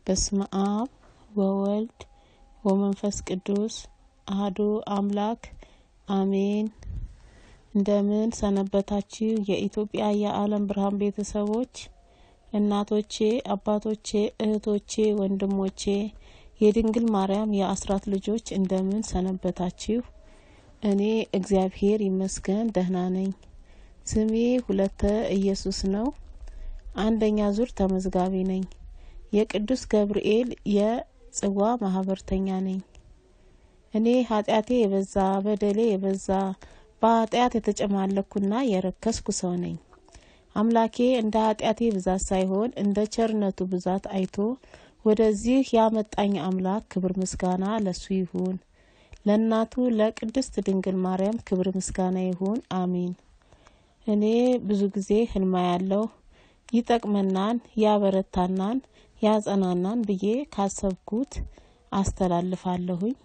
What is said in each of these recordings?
በስመ አብ ወወልድ ወመንፈስ ቅዱስ አሐዱ አምላክ አሜን። እንደምን ሰነበታችሁ የኢትዮጵያ የዓለም ብርሃን ቤተሰቦች፣ እናቶቼ፣ አባቶቼ፣ እህቶቼ፣ ወንድሞቼ፣ የድንግል ማርያም የአስራት ልጆች እንደምን ሰነበታችሁ? እኔ እግዚአብሔር ይመስገን ደህና ነኝ። ስሜ ሁለተ ኢየሱስ ነው። አንደኛ ዙር ተመዝጋቢ ነኝ። የቅዱስ ገብርኤል የጽዋ ማህበርተኛ ነኝ። እኔ ኃጢአቴ የበዛ በደሌ የበዛ በኃጢአት የተጨማለኩና የረከስኩ ሰው ነኝ። አምላኬ እንደ ኃጢአቴ ብዛት ሳይሆን እንደ ቸርነቱ ብዛት አይቶ ወደዚህ ያመጣኝ አምላክ ክብር ምስጋና ለሱ ይሁን። ለእናቱ ለቅድስት ድንግል ማርያም ክብር ምስጋና ይሁን። አሜን። እኔ ብዙ ጊዜ ህልማ ያለው ይጠቅመናን ያበረታናን ያጸናናን ብዬ ካሰብኩት አስተላልፋለሁኝ።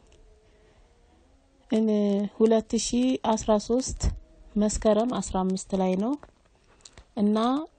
2013 መስከረም 15 ላይ ነው እና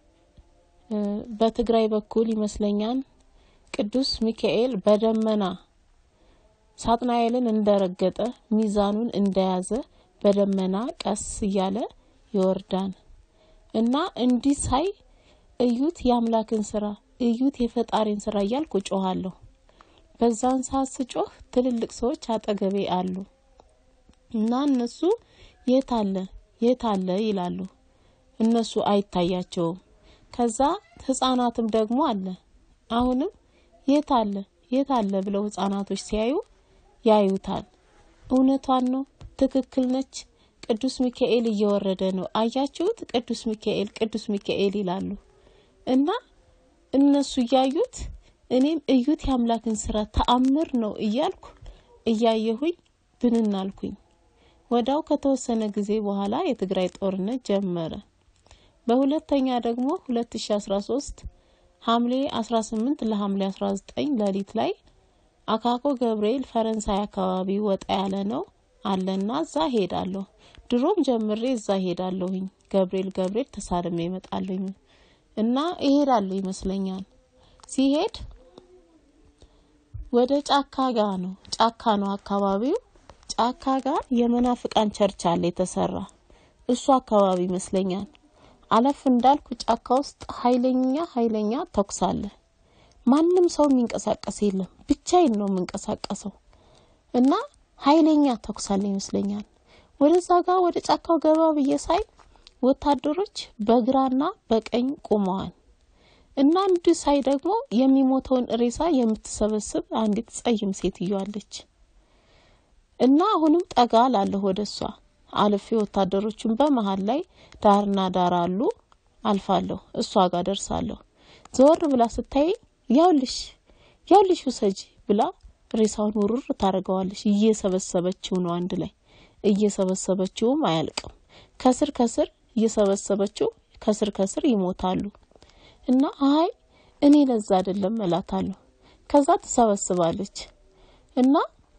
በትግራይ በኩል ይመስለኛል ቅዱስ ሚካኤል በደመና ሳጥናኤልን እንደረገጠ ሚዛኑን እንደያዘ በደመና ቀስ እያለ ይወርዳል እና እንዲህ ሳይ እዩት የአምላክን ስራ እዩት የፈጣሪን ስራ እያልኩ ጮሃለሁ። በዛን ሰዓት ስጮህ ትልልቅ ሰዎች አጠገቤ አሉ እና እነሱ የታለ ይላሉ። እነሱ አይታያቸውም። ከዛ ህፃናትም ደግሞ አለ አሁንም የታለ ብለው ህፃናቶች ሲያዩ ያዩታል። እውነቷን ነው፣ ትክክል ነች። ቅዱስ ሚካኤል እየወረደ ነው። አያችሁት? ቅዱስ ሚካኤል ይላሉ እና እነሱ ያዩት እኔም እዩት የአምላክን ስራ ተአምር ነው እያልኩ እያየሁኝ ብንናልኩኝ። ወዳው ከተወሰነ ጊዜ በኋላ የትግራይ ጦርነት ጀመረ። በሁለተኛ ደግሞ 2013 ሐምሌ 18 ለሐምሌ 19 ሌሊት ላይ አካኮ ገብርኤል ፈረንሳይ አካባቢ ወጣ ያለ ነው አለና እዛ ሄዳለሁ። ድሮም ጀምሬ እዛ ሄዳለሁኝ። ገብርኤል ተሳልሜ እመጣለሁኝ እና እሄዳለሁ ይመስለኛል። ሲሄድ ወደ ጫካ ነው አካባቢው። ጫካ ጋር የመናፍቃን ቸርች አለ የተሰራ። እሱ አካባቢ ይመስለኛል። አለፍ እንዳልኩ ጫካ ውስጥ ኃይለኛ ተኩስ አለ። ማንም ሰው የሚንቀሳቀስ የለም። ብቻዬን ነው የምንቀሳቀሰው እና ኃይለኛ ተኩስ አለ ይመስለኛል። ወደዛ ጋር ወደ ጫካው ገባ ብዬ ሳይ ወታደሮች በግራና በቀኝ ቆመዋል እና አንድ ሳይ ደግሞ የሚሞተውን ሬሳ የምትሰበስብ አንዲት ጸይም ሴትዮ አለች እና አሁንም ጠጋ ላለሁ ወደሷ አልፌ ወታደሮቹን በመሃል ላይ ዳርና ዳር አሉ አልፋለሁ። እሷ ጋር ደርሳለሁ። ዞር ብላ ስታይ ያውልሽ ውሰጂ ብላ ሬሳውን ውርር ታረጋዋለች። እየሰበሰበችው ነው አንድ ላይ እየሰበሰበችውም አያልቅም። ከስር እየሰበሰበችው ከስር ይሞታሉ እና አይ እኔ ለዛ አይደለም እላታለሁ። ከዛ ተሰበስባለች እና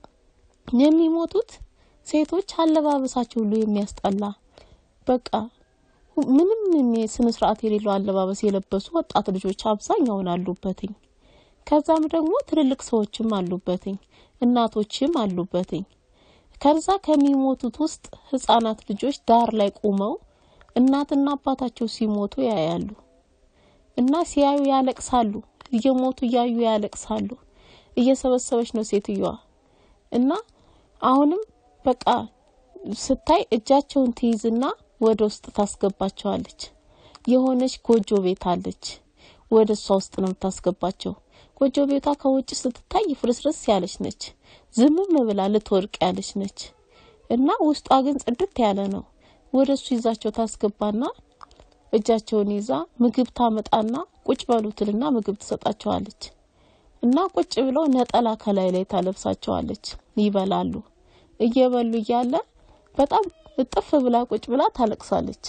የሚሞቱት ሴቶች አለባበሳቸው ሁሉ የሚያስጠላ በቃ ምንም ስነ ስርዓት የሌለው አለባበስ የለበሱ ወጣት ልጆች አብዛኛው አሉበትኝ። ከዛም ደግሞ ትልልቅ ሰዎችም አሉበትኝ፣ እናቶችም አሉበትኝ። ከዛ ከሚሞቱት ውስጥ ህፃናት ልጆች ዳር ላይ ቆመው እናትና አባታቸው ሲሞቱ ያያሉ እና ሲያዩ ያለቅሳሉ። እየሞቱ ያዩ ያለቅሳሉ። እየሰበሰበች ነው ሴትዮዋ እና አሁንም በቃ ስታይ እጃቸውን ትይዝና ወደ ውስጥ ታስገባቸዋለች። የሆነች ጎጆ ቤት አለች። ወደሷ ውስጥ ነው ታስገባቸው። ጎጆ ቤቷ ከውጭ ስትታይ ፍርስርስ ያለች ነች። ዝምም ብላ ልትወርቅ ያለች ነች እና ውስጧ ግን ጽድት ያለ ነው። ወደሱ ይዛቸው ታስገባና እጃቸውን ይዛ ምግብ ታመጣና ቁጭ በሉትና ምግብ ትሰጣቸዋለች እና ቁጭ ብለው ነጠላ ከላይ ላይ ታለብሳቸዋለች። ይበላሉ። እየበሉ እያለ በጣም እጥፍ ብላ ቁጭ ብላ ታለቅሳለች።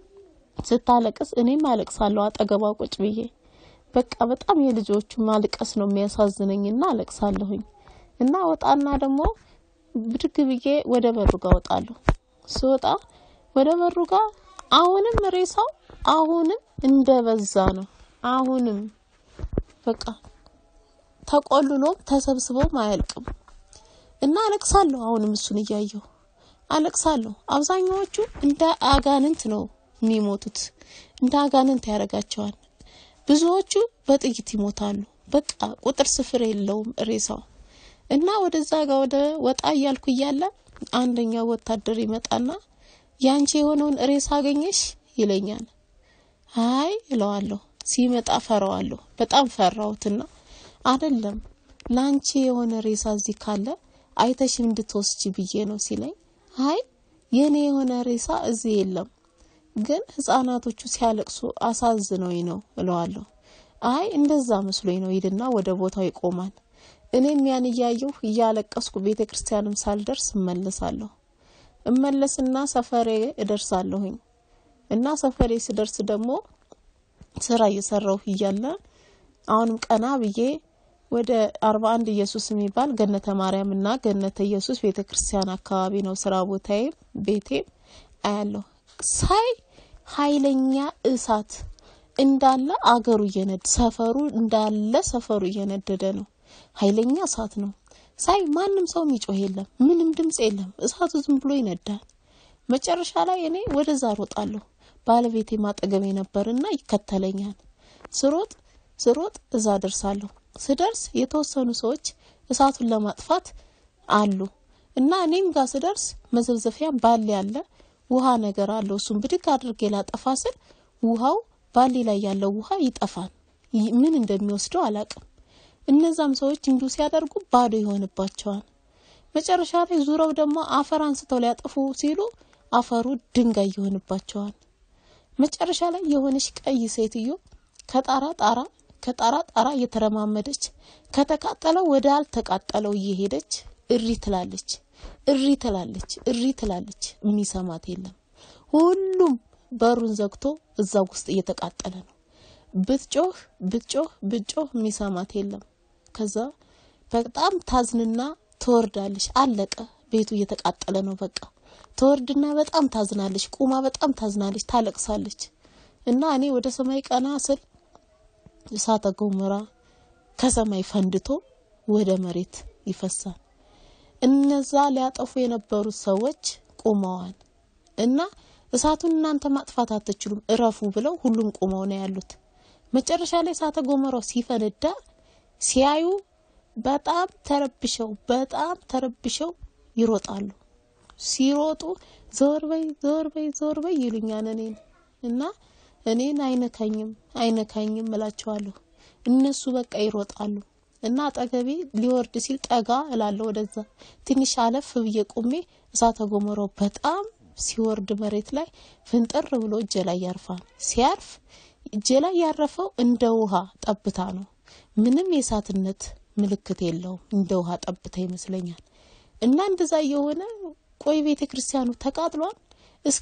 ስታለቅስ እኔም አለቅሳለሁ አጠገቧ ቁጭ ብዬ። በቃ በጣም የልጆቹ ማልቀስ ነው የሚያሳዝነኝና አለቅሳለሁኝ እና ወጣና ደግሞ ብድግ ብዬ ወደ በሩ ጋር ወጣለሁ። ስወጣ ወደ በሩ ጋር አሁንም ሬሳው አሁንም እንደበዛ ነው። አሁንም በቃ ተቆልሎም ተሰብስቦም አያልቅም እና አለቅሳለሁ አሁንም እሱን እያየሁ አለቅሳለሁ አብዛኛዎቹ እንደ አጋንንት ነው የሚሞቱት እንደ አጋንንት ያረጋቸዋል ብዙዎቹ በጥይት ይሞታሉ በቃ ቁጥር ስፍር የለውም ሬሳው እና ወደዛ ጋር ወደ ወጣ ያልኩ ይያለ አንደኛው ወታደር ይመጣና ያንቺ የሆነውን ሬሳ አገኘሽ ይለኛል አይ እለዋለሁ ሲመጣ ፈራዋለሁ በጣም ፈራውትና አይደለም ላንቺ የሆነ ሬሳ እዚህ ካለ አይተሽ እንድትወስጂ ብዬ ነው ሲለኝ አይ የኔ የሆነ ሬሳ እዚህ የለም ግን ህፃናቶቹ ሲያለቅሱ አሳዝነውኝ ነው እለዋለሁ አይ እንደዛ መስሎኝ ነው ይልና ወደ ቦታው ይቆማል እኔም ያን ያያየው ያለቀስኩ ቤተክርስቲያንም ሳልደርስ እመለስና ሰፈሬ እደርሳለሁኝ እና ሰፈሬ ስደርስ ደግሞ ስራ እየሰራሁ ይያለ አሁንም ቀና ብዬ ወደ 41 ኢየሱስ የሚባል ገነተ ማርያምና ገነተ ኢየሱስ ቤተክርስቲያን አካባቢ ነው ስራ ቦታዬ ቤቴ አያለሁ ሳይ ኃይለኛ እሳት እንዳለ አገሩ እየነደ ሰፈሩ እየነደደ ነው ኃይለኛ እሳት ነው ሳይ ማንንም ሰው የሚጮህ የለም ምንም ድምጽ የለም እሳቱ ዝም ብሎ ይነዳል መጨረሻ ላይ እኔ ወደዛ ሮጣለሁ ባለቤቴ ማጠገቤ ነበርና ይከተለኛል ስሮጥ እዛ ደርሳለሁ ስደርስ የተወሰኑ ሰዎች እሳቱን ለማጥፋት አሉ እና እኔም ጋር ስደርስ መዘብዘፊያ ባል ያለ ውሃ ነገር አለው እሱን ብድግ አድርጌ ላጠፋስል ውሃው ባሊ ላይ ያለው ውሃ ይጠፋል ምን እንደሚወስደው አላቅም እነዛም ሰዎች እንዱ ሲያደርጉ ባዶ ይሆንባቸዋል መጨረሻ ላይ ዙራው ደግሞ አፈር አንስተው ሊያጠፉ ሲሉ አፈሩ ድንጋይ ይሆንባቸዋል መጨረሻ ላይ የሆነች ቀይ ሴትዮ ከጣራ እየተረማመደች ከተቃጠለው ወደ አልተቃጠለው እየሄደች እሪ ትላለች የሚሰማት የለም ሁሉም በሩን ዘግቶ እዛው ውስጥ እየተቃጠለ ነው ብትጮህ የሚሰማት የለም ከዛ በጣም ታዝንና ትወርዳለች አለቀ ቤቱ እየተቃጠለ ነው በቃ ትወርድና በጣም ታዝናለች ቁማ በጣም ታዝናለች ታለቅሳለች እና እኔ ወደ ሰማይ ቀና ስል እሳተ ገሞራ ከሰማይ ፈንድቶ ወደ መሬት ይፈሳል እነዛ ሊያጠፉ የነበሩ ሰዎች ቆመዋል እና እሳቱን እናንተ ማጥፋት አትችሉም እረፉ ብለው ሁሉም ቆመው ነው ያሉት መጨረሻ ላይ እሳተ ገሞራው ሲፈነዳ ሲያዩ በጣም ተረብሸው ይሮጣሉ ሲሮጡ ዞር በይ ይሉኛል እና እኔን አይነካኝም እላቸዋለሁ እነሱ በቃ ይሮጣሉ እና አጠገቤ ሊወርድ ሲል ጠጋ እላለሁ ወደዛ ትንሽ አለፍ ብዬ ቆሜ እሳተ ገሞራው በጣም ሲወርድ መሬት ላይ ፍንጥር ብሎ እጄ ላይ ያርፋል ሲያርፍ እጄ ላይ ያረፈው እንደ ውሃ ጠብታ ነው ምንም የእሳትነት ምልክት የለውም እንደ ውሃ ጠብታ ይመስለኛል እና እንደዛ የሆነ ቆይ ቤተክርስቲያኑ ተቃጥሏል እስኪ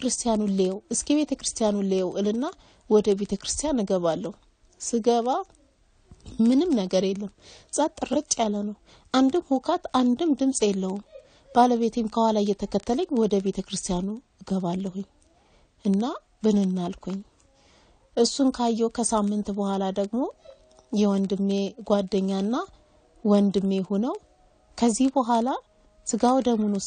ቤተክርስቲያኑ ሌው እልና ወደ ቤተክርስቲያን እገባለሁ ስገባ ምንም ነገር የለም ጸጥ ረጭ ያለ ነው አንድም ሁካት አንድም ድምጽ የለውም ባለቤቴም ከኋላ እየተከተለኝ ወደ ቤተክርስቲያኑ እገባለሁ እና ብንናልኩኝ እሱን ካየው ከሳምንት በኋላ ደግሞ የወንድሜ ጓደኛና ወንድሜ ሆነው ከዚህ በኋላ ስጋው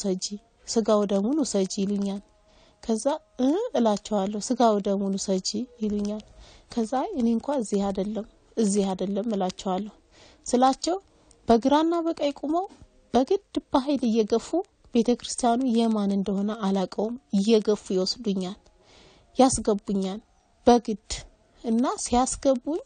ደሙን ሰጂ ይሉኛል ከዛ እላቸዋለሁ ስጋው ደሙን ሰጂ ይሉኛል ከዛ እኔ እንኳን እዚህ አይደለም እላቸዋለሁ ስላቸው በግራና በቀኝ ቆመው በግድ በኃይል እየገፉ ቤተክርስቲያኑ የማን እንደሆነ አላቀውም እየገፉ ይወስዱኛል ያስገቡኛል በግድ እና ሲያስገቡኝ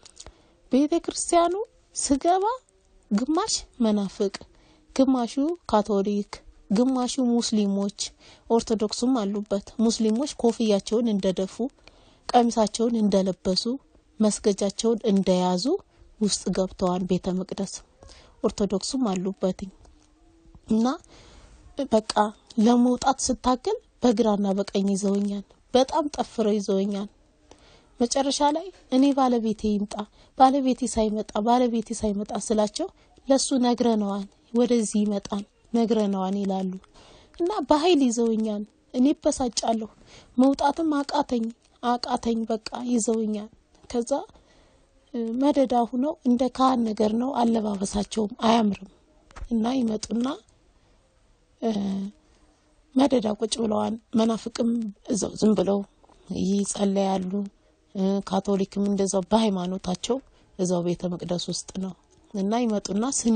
ቤተክርስቲያኑ ስገባ ግማሽ መናፍቅ ግማሹ ካቶሊክ ግማሹ ሙስሊሞች ኦርቶዶክስም አሉበት ሙስሊሞች ኮፍያቸውን እንደደፉ ቀሚሳቸውን እንደለበሱ መስገጃቸውን እንደያዙ ውስጥ ገብተዋል ቤተ መቅደስ ኦርቶዶክስም አሉበት እና በቃ ለመውጣት ስታገል በግራና በቀኝ ይዘውኛል በጣም ጠፍረው ይዘውኛል መጨረሻ ላይ እኔ ባለቤቴ ሳይመጣ ስላቸው ለሱ ነግረነዋል ወደዚህ ይመጣል ነግረነዋል ይላሉ እና በኃይል ይዘውኛል እኔ በሳጫለሁ መውጣትም አቃተኝ በቃ ይዘውኛል ከዛ መደዳ ሆነው እንደ ካህን ነገር ነው አለባበሳቸውም አያምርም እና ይመጡና መደዳ ቁጭ ብለዋል መናፍቅም እዛው ዝም ብለው ይጸልያሉ ካቶሊክም እንደዛው በሃይማኖታቸው እዛው ቤተ መቅደስ ውስጥ ነው እና ይመጡና ሲኒ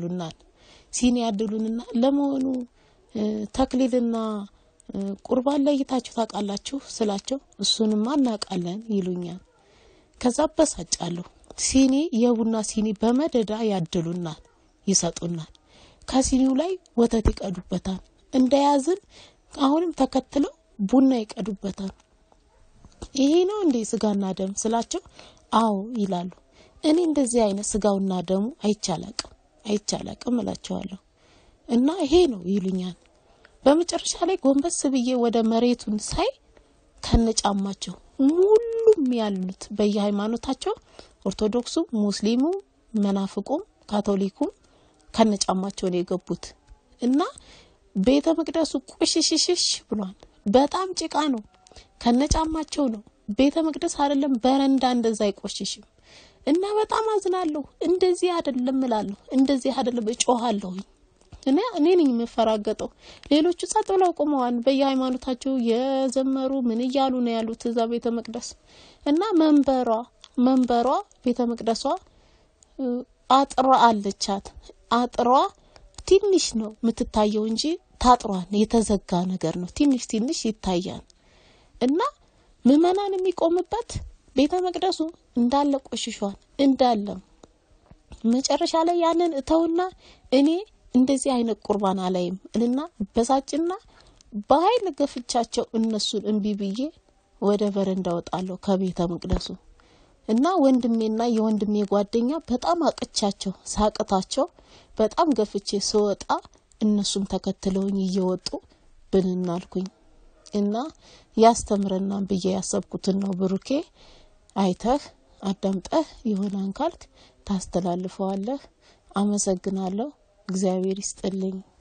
ያድሉንና ለመሆኑ ተክሊልና ቁርባን ለይታችሁ ታውቃላችሁ ስላቸው እሱንማ እናውቃለን ይሉኛል ከዛ በሳጫለሁ ሲኒ የቡና ሲኒ በመደዳ ያድሉናል ይሰጡናል ከሲኒው ላይ ወተት ይቀዱበታል እንደያዝን አሁንም ተከትለው ቡና ይቀዱበታል ይሄ ነው እንዴ ስጋና ደም ስላቸው አዎ ይላሉ እኔ እንደዚህ አይነት ስጋውና ደሙ አይቻላቅም እላቸዋለሁ እና ይሄ ነው ይሉኛል በመጨረሻ ላይ ጎንበስ ብዬ ወደ መሬቱን ሳይ ከነጫማቸው ሁሉም ያሉት በየሃይማኖታቸው ኦርቶዶክሱ ሙስሊሙ መናፍቁም ካቶሊኩም ከነጫማቸው ነው የገቡት እና ቤተ መቅደሱ ቁሽሽሽሽ ብሏል በጣም ጭቃ ነው ከነጫማቸው ነው ቤተ መቅደስ አይደለም በረንዳ እንደዛ አይቆሽሽም እና በጣም አዝናለሁ እንደዚህ አይደለም እላለሁ እንደዚህ አይደለም እጮሃለሁ እኔ ነኝ የምፈራገጠው ሌሎቹ ጸጥ ብለው ቆመዋል በየሃይማኖታቸው የዘመሩ ምን ይያሉ ነው ያሉት እዛ ቤተ መቅደስ እና መንበሯ ቤተ መቅደሷ አጥሯ አለቻት አጥሯ ትንሽ ነው የምትታየው እንጂ ታጥሯን የተዘጋ ነገር ነው ትንሽ ይታያል እና ምዕመናን የሚቆምበት ቤተ መቅደሱ እንዳለ ቆሽሿል እንዳለ መጨረሻ ላይ ያንን እተውና እኔ እንደዚህ አይነት ቁርባን አላይም እና በሳጭና በኃይል ገፍቻቸው እነሱን እንቢ ብዬ ወደ በረንዳ ወጣለሁ ከቤተ መቅደሱ እና ወንድሜና የወንድሜ ጓደኛ በጣም አቅቻቸው ሳቀታቸው በጣም ገፍቼ ስወጣ እነሱም ተከትለውኝ እየወጡ ብንናልኩኝ እና ያስተምረና ብዬ ያሰብኩትን ነው ብሩኬ አይተህ አዳምጠህ ይሆናል ካልክ ታስተላልፈዋለህ አመሰግናለሁ እግዚአብሔር ይስጥልኝ